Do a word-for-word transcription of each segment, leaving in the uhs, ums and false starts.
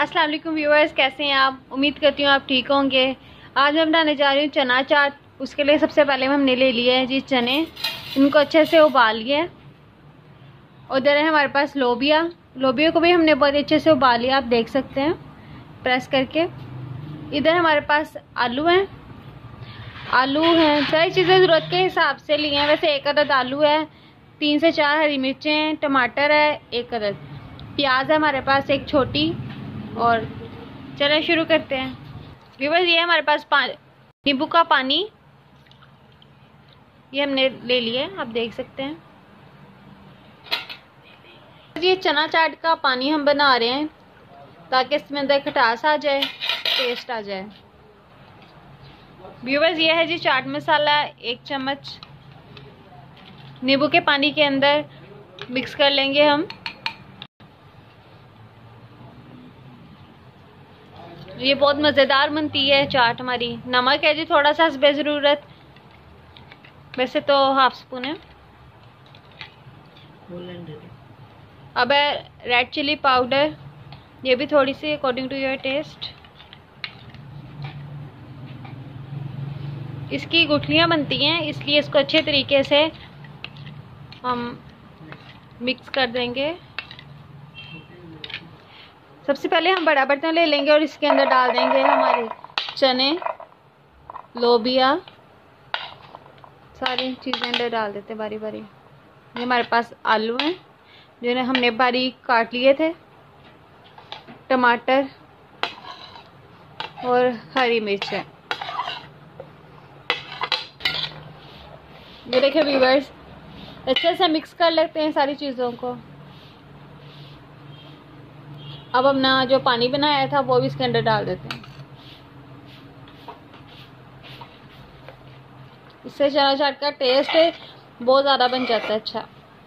अस्सलाम वालेकुम व्यूअर्स, कैसे हैं आप? उम्मीद करती हूँ आप ठीक होंगे। आज मैं बनाने जा रही हूँ चना चाट। उसके लिए सबसे पहले हमने ले लिए हैं जी चने, इनको अच्छे से उबाल लिया। उधर है हमारे पास लोबिया, लोबिया को भी हमने बहुत अच्छे से उबाल लिया, आप देख सकते हैं प्रेस करके। इधर हमारे पास आलू हैं, आलू हैं सारी चीज़ें ज़रूरत के हिसाब से लिए हैं। वैसे एक अदद आलू है, तीन से चार हरी मिर्चें हैं, टमाटर है एक अदद, प्याज है हमारे पास एक छोटी। और चलिए शुरू करते हैं व्यूअर्स। ये हमारे पास नींबू का पानी, ये हमने ले लिया, आप देख सकते हैं। ये चना चाट का पानी हम बना रहे हैं ताकि इसमें अंदर खटास आ जाए, टेस्ट आ जाए। व्यूअर्स ये है जी चाट मसाला, एक चम्मच नींबू के पानी के अंदर मिक्स कर लेंगे हम। ये बहुत मज़ेदार बनती है चाट हमारी। नमक है जी थोड़ा सा बेज़रूरत, वैसे तो हाफ स्पून है। अब है रेड चिली पाउडर, ये भी थोड़ी सी अकॉर्डिंग टू योर टेस्ट। इसकी गुठलियाँ बनती हैं इसलिए इसको अच्छे तरीके से हम मिक्स कर देंगे। सबसे पहले हम बड़ा बर्तन ले लेंगे और इसके अंदर डाल देंगे हमारे चने, लोबिया, सारी चीज़ें अंदर डाल देते बारी बारी। ये हमारे पास आलू हैं जिन्हें हमने बारीक काट लिए थे, टमाटर और हरी मिर्च है। ये देखिए व्यूअर्स, अच्छे से मिक्स कर लेते हैं सारी चीज़ों को। अब हम ना जो पानी बनाया था वो भी इसके अंदर डाल देते हैं। इससे चना चाट का टेस्ट बहुत ज़्यादा बन जाता है अच्छा।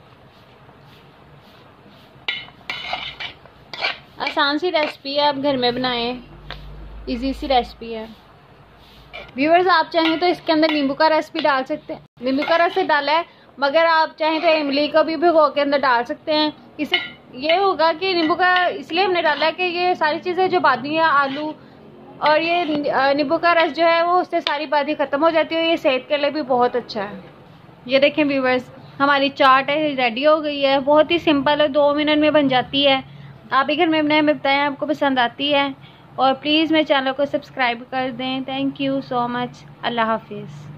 आसान सी रेसिपी है, आप घर में बनाएं, इजी सी रेसिपी है। व्यूअर्स आप चाहें तो इसके अंदर नींबू का रस भी डाल सकते हैं, नींबू का रस डाला है, मगर आप चाहें तो इमली को भी भिगो के अंदर डाल सकते हैं। इससे ये होगा कि नींबू का इसलिए हमने डाला है कि ये सारी चीज़ें जो बादी हैं, आलू और ये नींबू का रस जो है वो उससे सारी बादी ख़त्म हो जाती है। ये सेहत के लिए भी बहुत अच्छा है। ये देखें व्यूअर्स, हमारी चाट है रेडी हो गई है। बहुत ही सिंपल है, दो मिनट में बन जाती है। आप भी घर में बनाएं, मैं बताएं आपको पसंद आती है। और प्लीज़ मेरे चैनल को सब्सक्राइब कर दें। Thank you so much. अल्लाह हाफिज़।